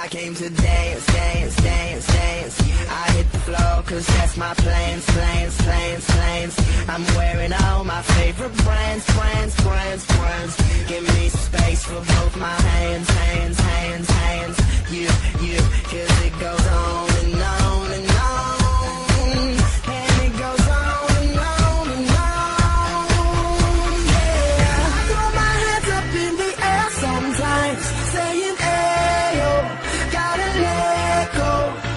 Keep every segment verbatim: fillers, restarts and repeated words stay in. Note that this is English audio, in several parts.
I came to dance, dance, dance, dance. I hit the floor cause that's my plans, plans, plans, plans. I'm wearing all my favorite brands, brands, brands, brands. Give me some space for both my hands, hands, hands, hands. You, you, cause it goes on and on and on. And it goes on and on and on. Yeah, I throw my hands up in the air sometimes, saying ayo, gotta let go.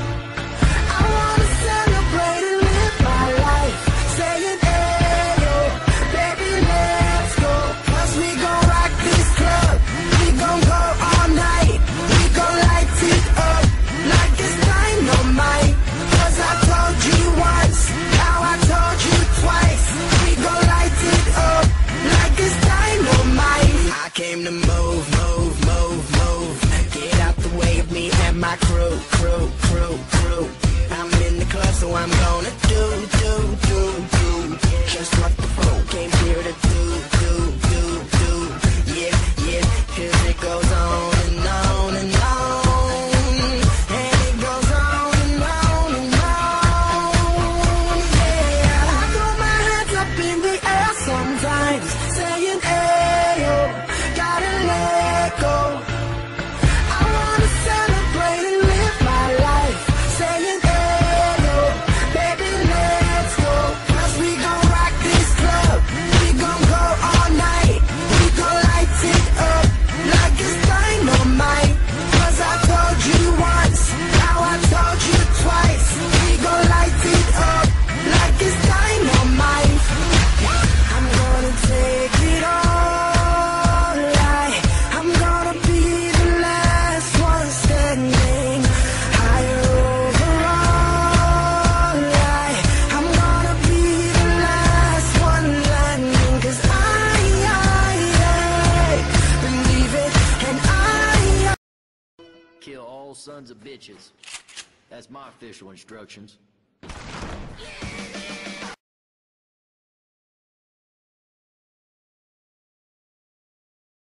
I wanna celebrate and live my life, saying ayo, baby let's go. Cause we gon' rock this club, we gon' go all night. We gon' light it up like it's dynamite. Cause I told you once, now I told you twice. We gon' light it up like it's dynamite. I came to move, move, move, move. Get out the way of me and my crew, crew, crew, crew. I'm in the club, so I'm gonna do, do, do, do just what the folk came here to do, do, do, do. Yeah, yeah, cause it goes on and on and on. And it goes on and on and on. Yeah, I throw my hands up in the air sometimes, saying ayo, gotta let go. I wanna celebrate and live my life, saying ayo, baby let's go. Cause we gon' rock this club, we gon' go all night. We gon' light it up like it's dynamite. Cause I told you once, now I told you twice. We gon' light it up like it's dynamite. I'm gonna take it all night. I'm gonna be the last one standing, higher over all night. I'm gonna be the last one landing. Cause I, I, I believe it, and I, I Kill all sons of bitches. That's my official instructions. Yeah.